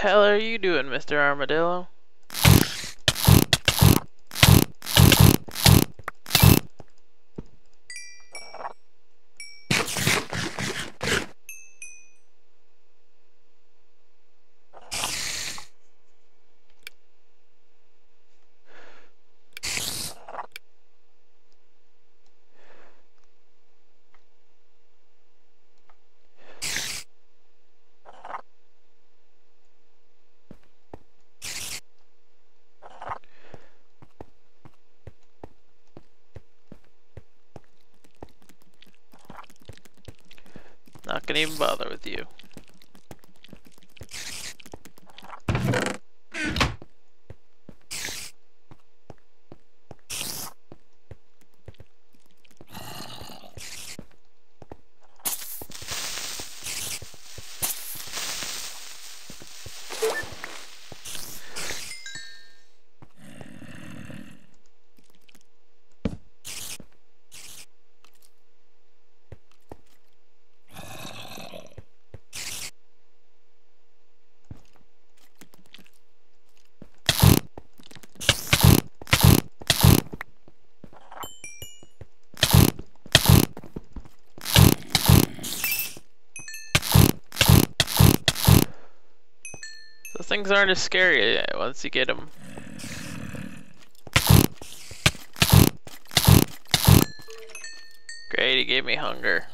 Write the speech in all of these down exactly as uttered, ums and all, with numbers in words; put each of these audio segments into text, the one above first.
hell are you doing, Mister Armadillo? Not gonna even bother with you. Those things aren't as scary once you get them. Great, he gave me hunger.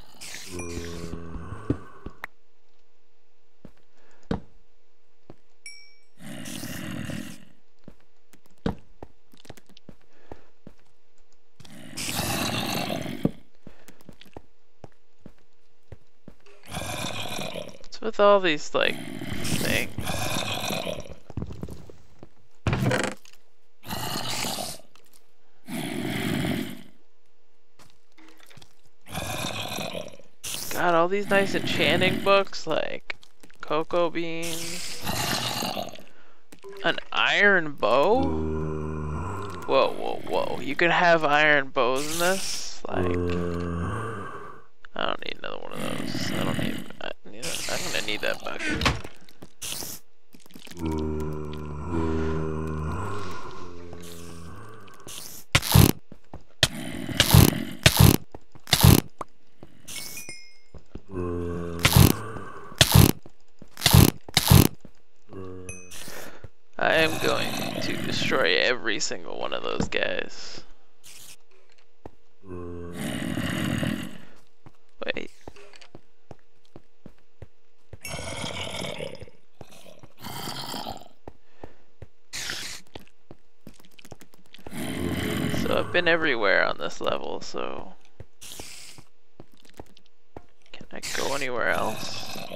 What's with all these, like, things? God, all these nice enchanting books, like cocoa beans, an iron bow? Whoa, whoa, whoa. You can have iron bows in this? Like, I don't need another one of those. I don't need, I need a, I'm gonna need that bucket. I am going to destroy every single one of those guys. Wait. So I've been everywhere on this level, so can I go anywhere else?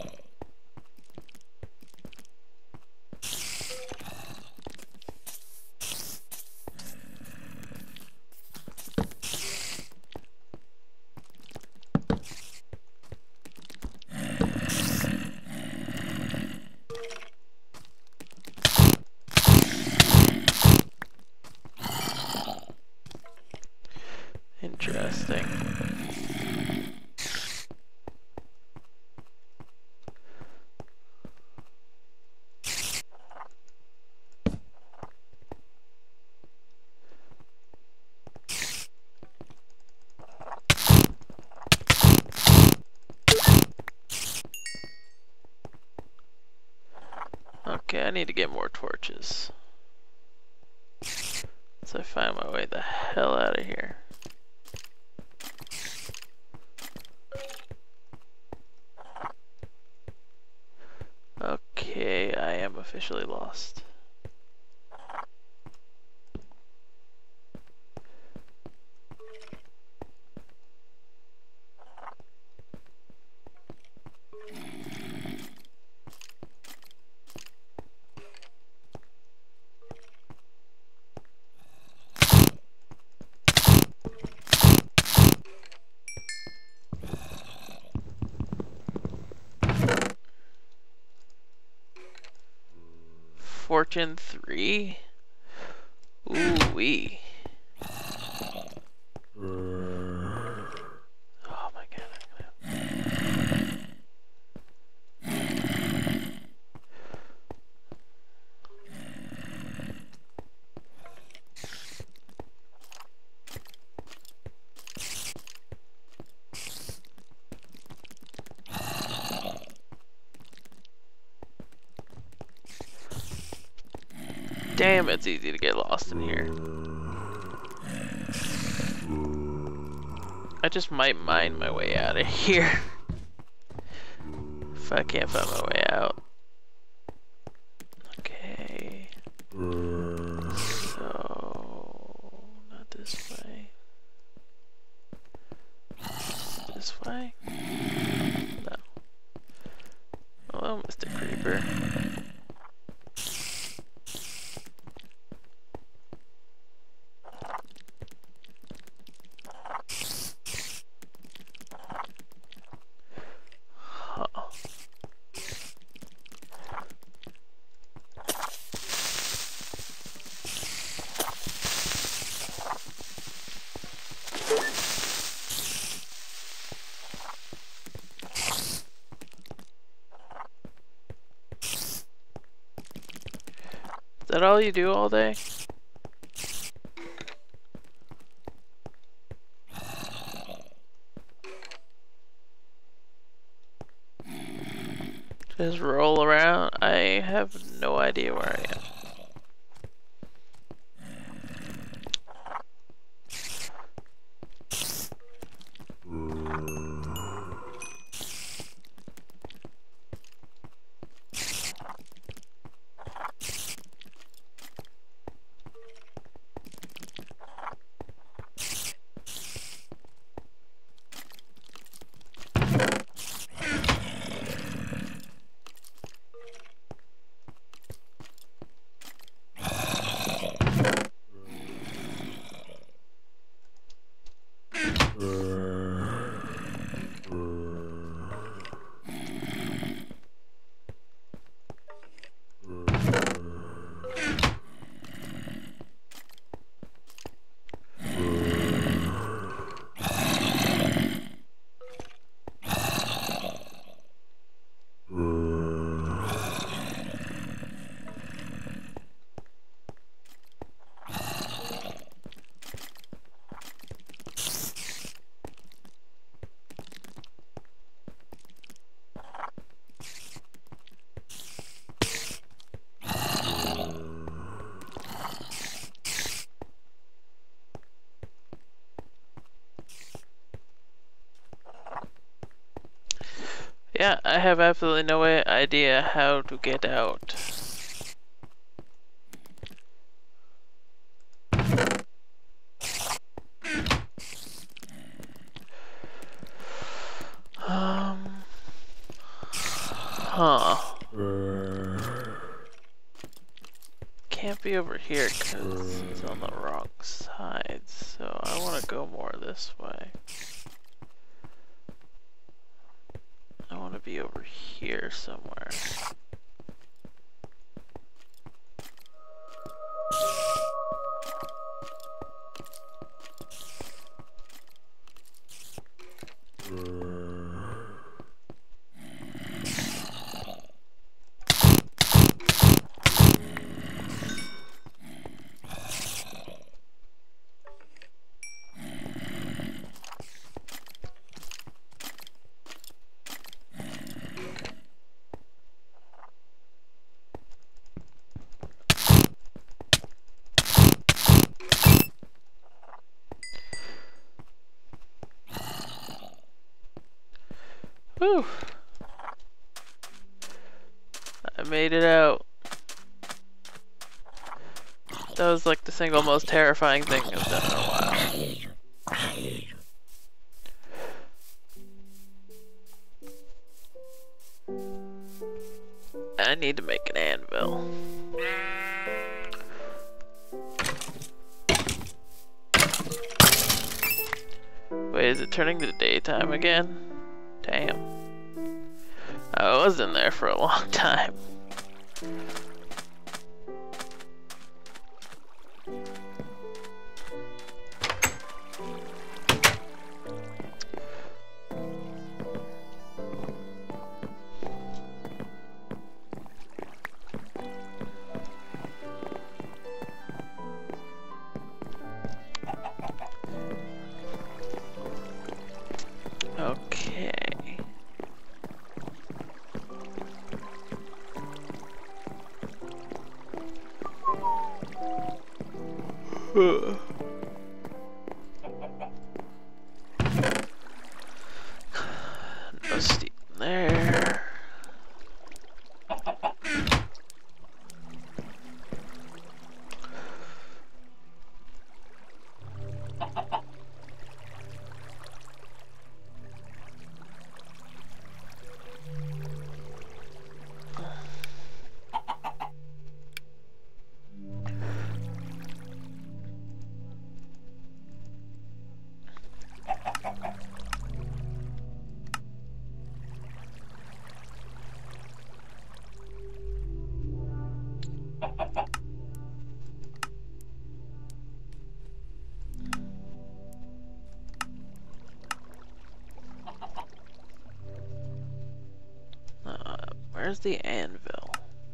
Interesting. Okay, I need to get more torches. So I find my way the hell out of here. Okay, I am officially lost. Fortune three? Ooh wee. Oh my god. Damn, it's easy to get lost in here. I just might mine my way out of here. If I can't find my way out. Okay. So, not this way. This way? No. Hello, Mister Creeper. Is that all you do all day? Just roll around? I have no idea where I am. Yeah, I have absolutely no idea how to get out. Um. Huh. Can't be over here because it's on the wrong side, so I want to go more this way. I want to be over here somewhere. Whew. I made it out. That was like the single most terrifying thing I've done in a while. I need to make an anvil. Wait, is it turning to daytime again? Damn. I was in there for a long time. Where's the anvil?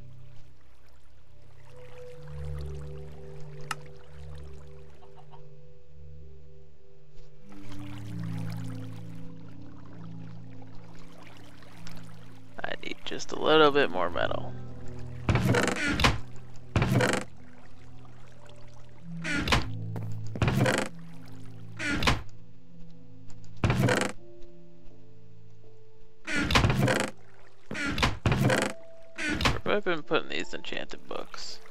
I need just a little bit more metal. Where have I been putting these enchanted books?